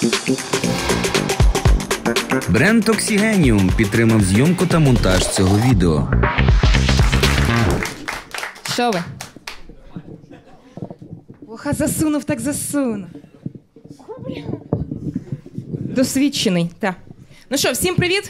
Бренд Оксігеніум підтримав зйомку та монтаж цього відео. Що ви? Вуха засунув, так засунув. Досвідчений, так. Ну що, всім привіт.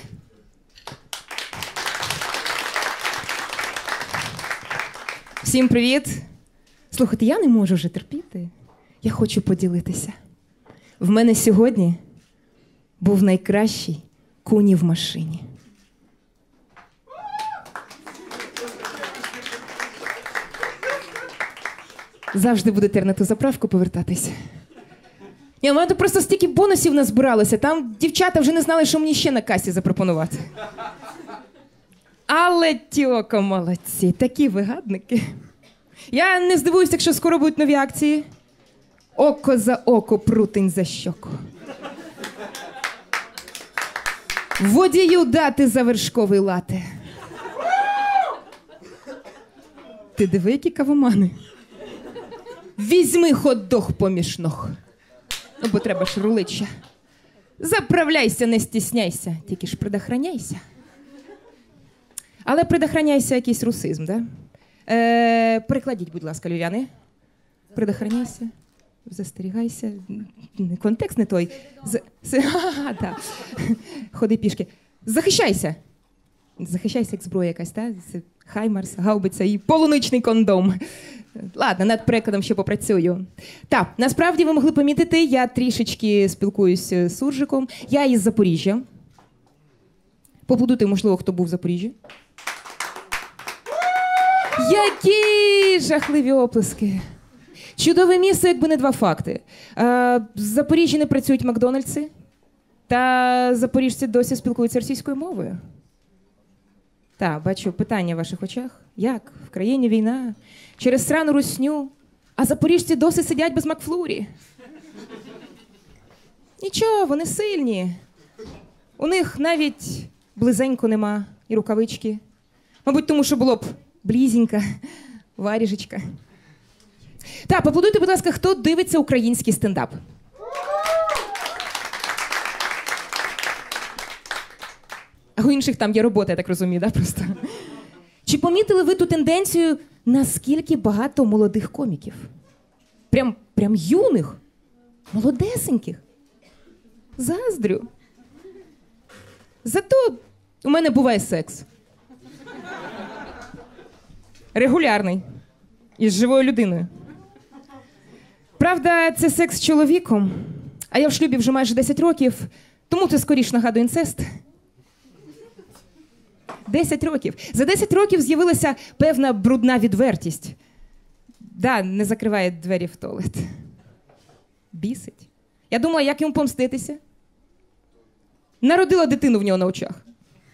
Всім привіт. Слухайте, я не можу вже терпіти. Я хочу поділитися. В мене сьогодні був найкращий куні в машині. Завжди будете на ту заправку повертатись. Ні, у мене тут просто стільки бонусів назбиралося. Там дівчата вже не знали, що мені ще на касі запропонувати. Але тьоко молодці, такі вигадники. Я не здивуюсь, якщо скоро будуть нові акції. Око за око, прутень за щоку. Водію дати за вершковий лате. Ти диви, які кавомани. Візьми хот-дог поміж ног. Ну, бо треба ж рулича. Заправляйся, не стісняйся, тільки ж предохраняйся. Але предохраняйся якийсь русизм, да? Перекладіть, будь ласка, львів'яни. Предохраняйся, застерігайся. Контекст не той. Да. Ходи пішки. Захищайся. Захищайся, як зброя якась, так? Хаймарс, гаубиця і полуничний кондом. Ладно, над перекладом ще попрацюю. Так, насправді ви могли помітити, я трішечки спілкуюся з суржиком. Я із Запоріжжя. Поаплодуйте, можливо, хто був в Запоріжжі. Які жахливі оплески. Чудове місце, якби не два факти. В Запоріжжі не працюють Макдональдси, та запоріжці досі спілкуються російською мовою. Так, бачу питання в ваших очах. Як? В країні війна, через срану русню, а запоріжці досі сидять без Макфлурі. Нічого, вони сильні. У них навіть близенько нема і рукавички. Мабуть, тому що було б близенько, варіжечка. Так, поаплодуйте, будь ласка, хто дивиться український стендап. А у інших там є робота, я так розумію, да, просто? Чи помітили ви ту тенденцію, наскільки багато молодих коміків? Прям юних, молодесеньких. Заздрю. Зато у мене буває секс. Регулярний. Із живою людиною. Правда, це секс з чоловіком, а я в шлюбі вже майже 10 років, тому це скоріш нагадує інцест. 10 років. За 10 років з'явилася певна брудна відвертість. Да, не закриває двері в туалет. Бісить. Я думала, як йому помститися. Народила дитину в нього на очах.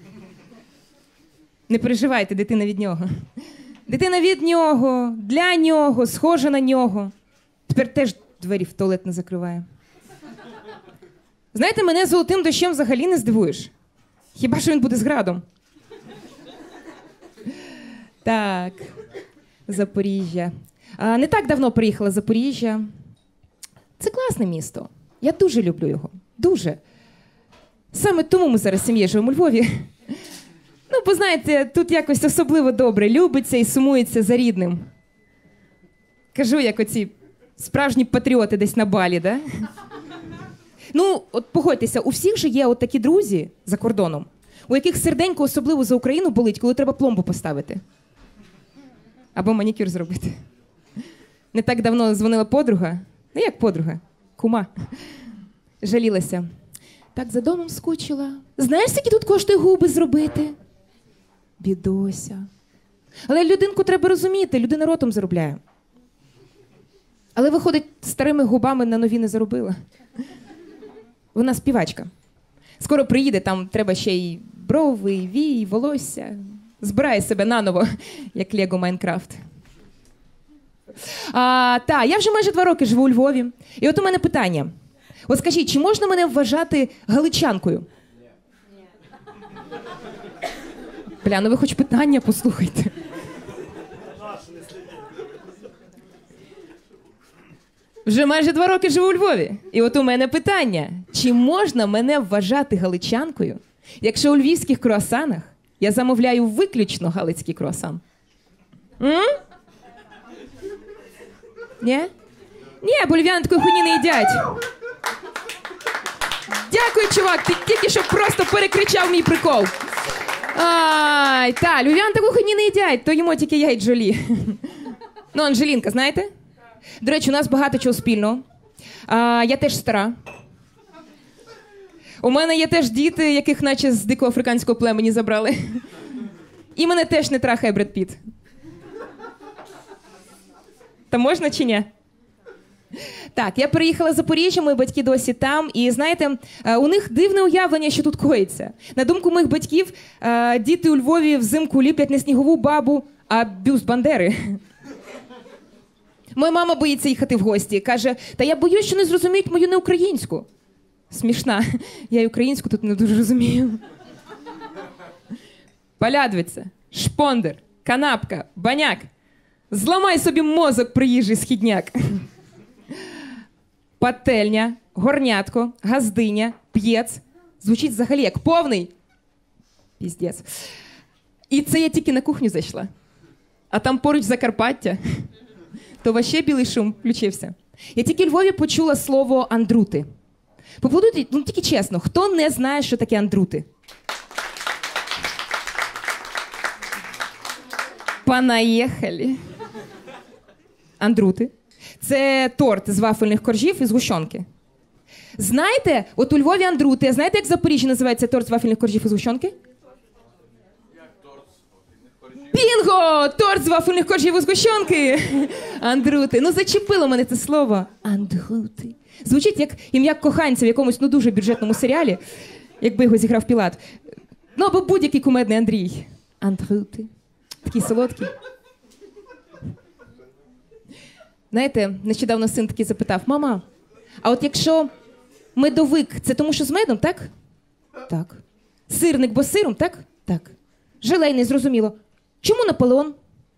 Не переживайте, дитина від нього. Дитина від нього, для нього, схожа на нього. Тепер теж двері в туалет не закриває. Знаєте, мене золотим дощем взагалі не здивуєш. Хіба що він буде з градом. Так, Запоріжжя. Не так давно приїхала з Запоріжжя. Це класне місто. Я дуже люблю його. Дуже. Саме тому ми зараз з сім'єю живемо у Львові. Ну, бо знаєте, тут якось особливо добре. Любиться і сумується за рідним. Кажу, як оці справжні патріоти десь на Балі, да? Ну, от погодьтеся, у всіх же є от такі друзі за кордоном, у яких серденько особливо за Україну болить, коли треба пломбу поставити. Або манікюр зробити. Не так давно дзвонила подруга. Ну, як подруга? Кума. Жалілася. Так за домом скучила. Знаєш, скільки тут коштує губи зробити? Бідося. Але людинку треба розуміти, людина ротом заробляє. Але, виходить, старими губами на нові не заробила. Вона співачка. Скоро приїде, там треба ще й брови, і вій, і волосся. Збирає себе наново, як Лего Майнкрафт. Я вже майже 2 роки живу у Львові. І от у мене питання. От скажіть, чи можна мене вважати галичанкою? Бля, ну ви хоч питання послухайте. Вже майже 2 роки живу у Львові. І от у мене питання. чи можна мене вважати галичанкою, якщо у львівських круасанах я замовляю виключно галицький круасан? Ні? Ні, бо львів'яни такої хуйні не їдять. Дякую, чувак, ти тільки що просто перекричав мій прикол. Ай, та, львів'яни таку хуйні не їдять, то їмо тільки я і Джолі. Ну, Анжелінка, знаєте? До речі, у нас багато чого спільного. Я теж стара. У мене є теж діти, яких наче з дикого африканського племені забрали. І мене теж не трахає Бред Піт. Та можна чи ні? Так, я переїхала з Запоріжжя, мої батьки досі там. І, знаєте, у них дивне уявлення, що тут коїться. На думку моїх батьків, діти у Львові взимку ліплять не снігову бабу, а бюст Бандери. Моя мама боїться їхати в гості. Каже, та я боюсь, що не зрозуміють мою неукраїнську. Смішна. Я й українську тут не дуже розумію. Палядвиця, шпондер, канапка, баняк. Зламай собі мозок, приїжджий східняк. Пательня, горнятко, газдиня, п'єц. Звучить взагалі як повний. Піздець. І це я тільки на кухню зайшла. А там поруч Закарпаття. То вообще білий шум включився. Я тільки у Львові почула слово андрути. Поплодуйте, ну тільки чесно, хто не знає, що таке андрути? Понаїхали. Андрути. Це торт з вафельних коржів і згущенки. Знаєте, от у Львові андрути, а знаєте, як в Запоріжжі називається торт з вафельних коржів і згущенки? Бінго! Торт з вафельних коржів і згущенки! Андрути. Ну зачепило мене це слово. Андрути. Звучить як ім'я коханця в якомусь дуже бюджетному серіалі, якби його зіграв Пілат. Ну або будь-який кумедний Андрій. Андрути. Такий солодкий. Знаєте, нещодавно син такий запитав, мама, а от якщо медовик, це тому що з медом, так? Так. Сирник, бо з сиром, так? Так. Желейний, зрозуміло. Чому Наполеон?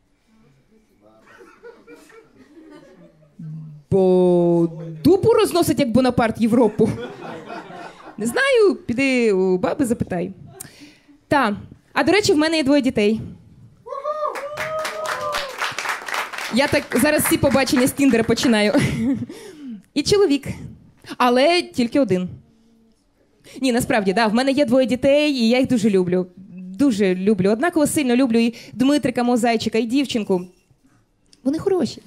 Бо дупу розносить, як Бонапарт, Європу. Не знаю, піди у баби запитай. Та, а до речі, в мене є 2 дітей. Я так зараз всі побачення з Тіндера починаю. І чоловік. Але тільки 1. Ні, насправді, да, в мене є 2 дітей, і я їх дуже люблю. Дуже люблю. Однаково сильно люблю і Дмитрика, мого зайчика, і дівчинку. Вони хороші.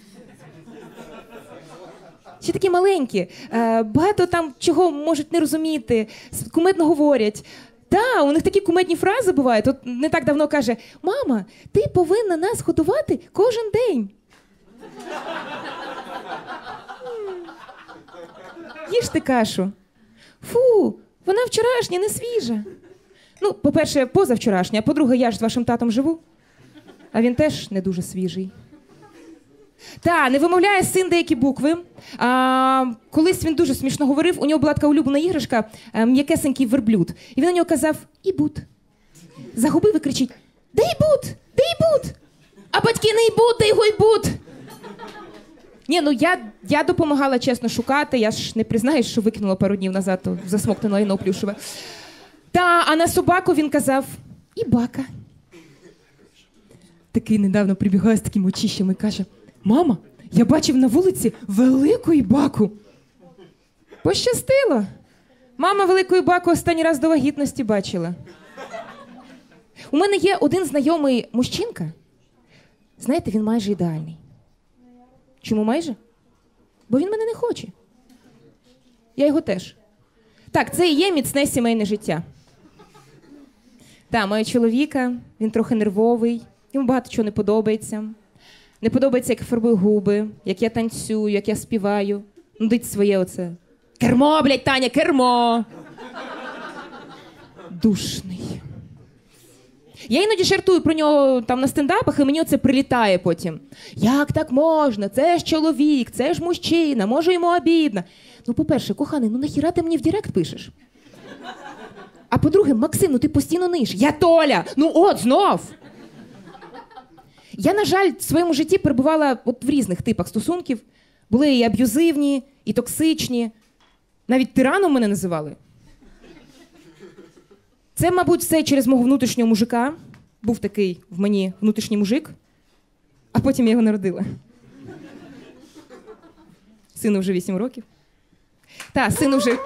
Ще такі маленькі. Багато там чого можуть не розуміти. Кумедно говорять. Та, у них такі кумедні фрази бувають. От не так давно каже, мама, ти повинна нас годувати кожен день. Їжте кашу. Фу, вона вчорашня, не свіжа. Ну, по-перше, позавчорашня, а по-друге, я ж з вашим татом живу. А він теж не дуже свіжий. Та, не вимовляє син деякі букви. Колись він дуже смішно говорив, у нього була така улюблена іграшка, м'якесенький верблюд. І він на нього казав «Ібут». Загубив і кричить «Да ібут! Да ібут! А батьки не ібут, да його ібут!» Ні, ну я допомагала чесно шукати, я ж не признаюсь, що викинула пару днів назад, то засмоктане лайно плюшеве. Та, а на собаку він казав «Ібака». Такий недавно прибігає з такими очищами і каже «Мама, я бачив на вулиці велику ібаку». Пощастило. Мама велику ібаку останній раз до вагітності бачила. У мене є один знайомий мужчинка. Знаєте, він майже ідеальний. Чому майже? Бо він мене не хоче. Я його теж. Так, це і є міцне сімейне життя. Так, маю чоловіка, він трохи нервовий, йому багато чого не подобається. Не подобається, як я фарбую губи, як я танцюю, як я співаю. Нудить своє оце. Кермо, блядь, Таня, кермо! Душний. Я іноді жартую про нього там на стендапах, і мені оце прилітає потім. Як так можна? Це ж чоловік, це ж мужчина, може йому обідно. Ну, по-перше, коханий, ну нахіра ти мені в директ пишеш? А по-друге, Максим, ну ти постійно ниш. Я Толя! Ну от, знов! Я, на жаль, в своєму житті перебувала от в різних типах стосунків. Були і аб'юзивні, і токсичні. Навіть тираном мене називали. Це, мабуть, все через мого внутрішнього мужика. Був такий в мені внутрішній мужик, а потім я його народила. Сину вже 8 років. Та, сину вже...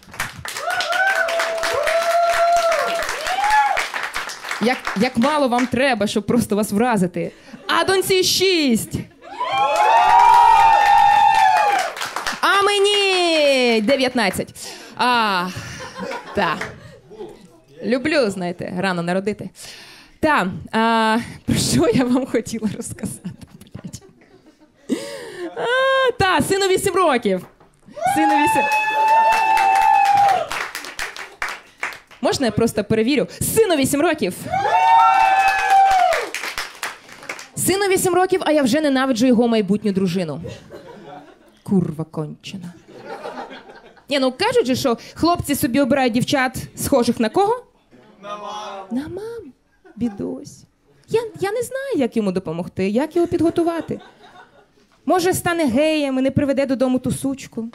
Як мало вам треба, щоб просто вас вразити. А доньці 6! А мені 19. Та. Люблю, знаєте, рано народити. Та, про що я вам хотіла розказати? Та, сину 8 років. Сину 8... Можна я просто перевірю? Сину 8 років. Сину 8 років, а я вже ненавиджу його майбутню дружину. Курва кончена. Ні, ну кажуть же, що хлопці собі обирають дівчат, схожих на кого? На мам. На мам. Бідось. Я не знаю, як йому допомогти, як його підготувати. Може, стане геєм і не приведе додому ту сучку.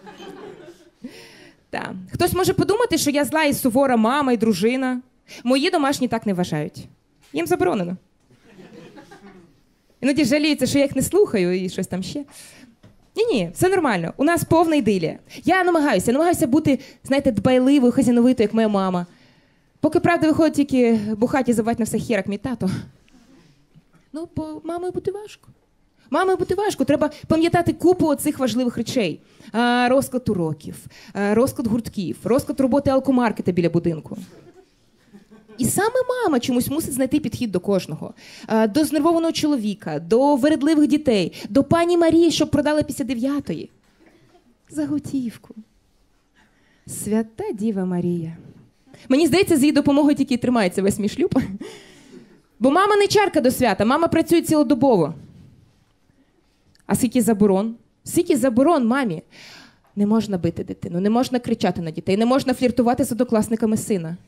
Так. Хтось може подумати, що я зла і сувора мама і дружина. Мої домашні так не вважають. Їм заборонено. Іноді жаліються, що я їх не слухаю і щось там ще. Ні, все нормально. У нас повна ідилія. Я намагаюся бути, знаєте, дбайливою, хазяйновитою, як моя мама. Поки, правда, виходить тільки бухать і забать на все хер, як мій тато. Ну, бо мамою бути важко. Мамою бути важко. Треба пам'ятати купу оцих важливих речей. Розклад уроків, розклад гуртків, розклад роботи алкомаркета біля будинку. І саме мама чомусь мусить знайти підхід до кожного. До знервованого чоловіка, до вередливих дітей, до пані Марії, щоб продала після 9-ї. За готівку. Свята Діва Марія. Мені здається, з її допомогою тільки тримається весь мій шлюб. Бо мама не чарка до свята, мама працює цілодобово. А скільки заборон? Скільки заборон мамі? Не можна бити дитину, не можна кричати на дітей, не можна фліртувати з однокласниками сина.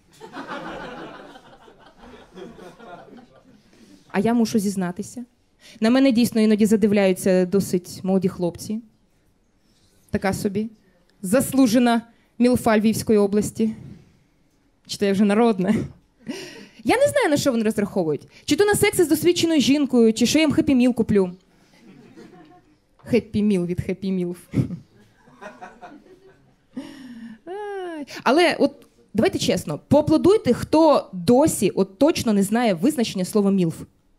А я мушу зізнатися. На мене дійсно іноді задивляються досить молоді хлопці. Така собі. Заслужена мілфа Львівської області. Чи то я вже народна? Я не знаю, на що вони розраховують. Чи то на секси з досвідченою жінкою, чи що я їм хеппі-міл куплю. Хеппі-міл від хеппі-мілф. Але от давайте чесно, поаплодуйте, хто досі от точно не знає визначення слова «мілф».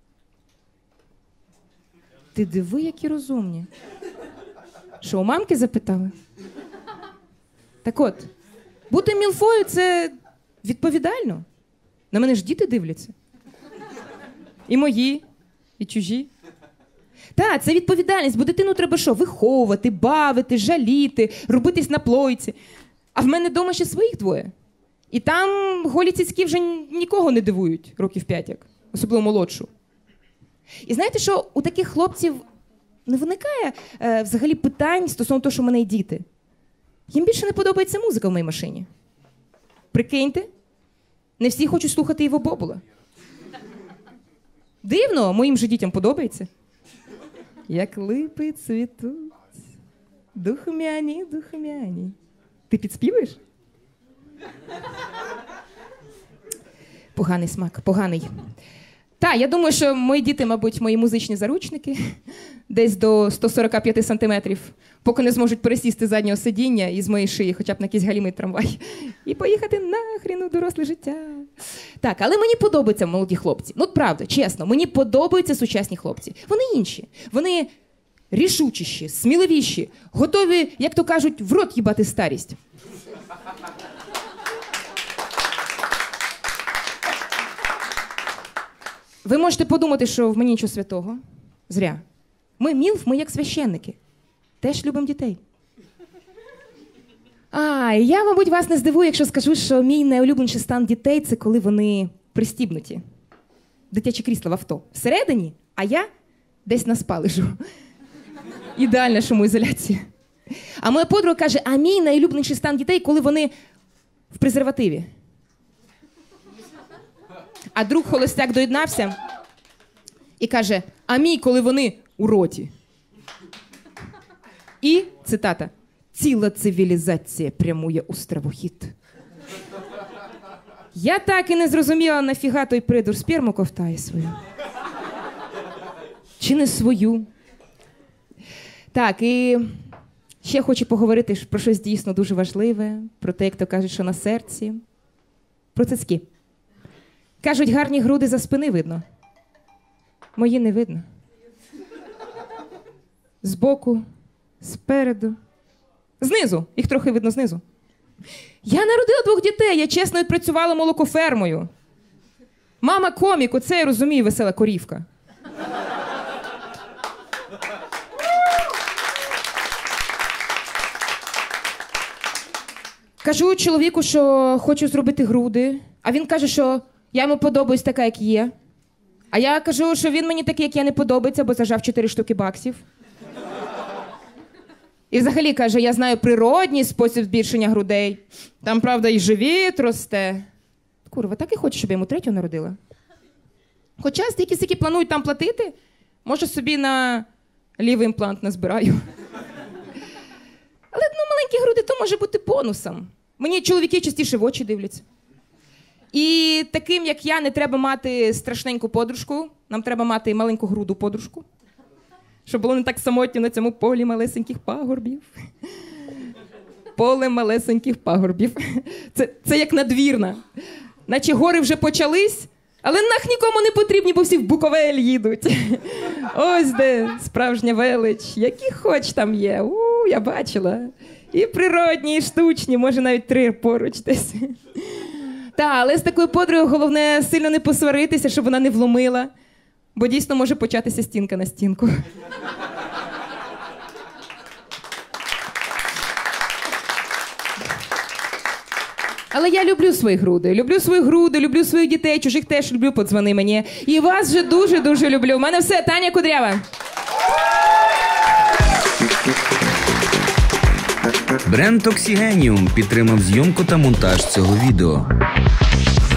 Ти диви, які розумні. Що, у мамки запитали? Так от, бути мілфою – це відповідально. На мене ж діти дивляться. І мої, і чужі. Так, це відповідальність, бо дитину треба що? Виховувати, бавити, жаліти, робитись на плойці. А в мене вдома ще своїх 2. І там голі цицьки вже нікого не дивують, років 5 як, особливо молодшу. І знаєте, що у таких хлопців не виникає взагалі питань стосовно того, що в мене є діти. Їм більше не подобається музика в моїй машині. Прикиньте, не всі хочуть слухати Іво Бобула. Дивно, моїм же дітям подобається. Як липи цвітуть, духмяні, духмяні. Ти підспіваєш? Поганий смак, поганий. Та, я думаю, що мої діти, мабуть, мої музичні заручники, десь до 145 сантиметрів, поки не зможуть пересісти з заднього сидіння із моєї шиї, хоча б на якийсь галімий трамвай, і поїхати нахрін у доросле життя. Так, але мені подобаються молоді хлопці. Ну, правда, чесно, мені подобаються сучасні хлопці. Вони інші. Вони рішучіші, сміливіші, готові, як то кажуть, в рот їбати старість. Ви можете подумати, що в мені нічого святого. Зря. Ми мілф, ми як священники. Теж любимо дітей. Я, мабуть, вас не здивую, якщо скажу, що мій найулюбленіший стан дітей – це коли вони пристібнуті. Дитячі крісла в авто. Всередині, а я десь на спалежу. Ідеальна шумоізоляція. А моя подруга каже, а мій найулюбленіший стан дітей, коли вони в презервативі. А друг холостяк доєднався і каже, а мій, коли вони у роті. І, цитата, ціла цивілізація прямує у стравохід. Я так і не зрозуміла, нафіга той придур сперму ковтає свою. Чи не свою? Так, і ще хочу поговорити про щось дійсно дуже важливе, про те, як то кажуть, що на серці. Про цицьки. Кажуть, гарні груди за спини видно. Мої не видно. Збоку, спереду. Знизу. Їх трохи видно знизу. Я народила 2 дітей, я чесно відпрацювала молокофермою. Мама комік, оце я розумію, весела корівка. Кажу чоловіку, що хочу зробити груди, а він каже, що я йому подобаюсь така, як є. А я кажу, що він мені такий, як я, не подобається, бо зажав 4 штуки баксів. І взагалі, каже, я знаю природній спосіб збільшення грудей. Там, правда, і живіт росте. Курва, так і хочу, щоб я йому 3-ю народила. Хоча стільки планують там платити, може собі на лівий імплант назбираю. Але, маленькі груди то може бути бонусом. Мені чоловіки частіше в очі дивляться. І таким, як я, не треба мати страшненьку подружку. Нам треба мати маленьку груду подружку. Щоб було не так самотньо на цьому полі малесеньких пагорбів. Поле малесеньких пагорбів. Це як надвірна. Наче гори вже почались, але нах нікому не потрібні, бо всі в Буковель їдуть. Ось де справжня велич. Які хоч там є. Я бачила. І природні, і штучні, може навіть 3 поруч десь. Але з такою подругою головне сильно не посваритися, щоб вона не вломила. Бо дійсно може початися стінка на стінку. Але я люблю свої груди. Люблю свої груди, люблю своїх дітей, чужих теж люблю, подзвони мені. І вас вже дуже-дуже люблю. У мене все, Таня Кудрява. Бренд Оксігеніум підтримав зйомку та монтаж цього відео.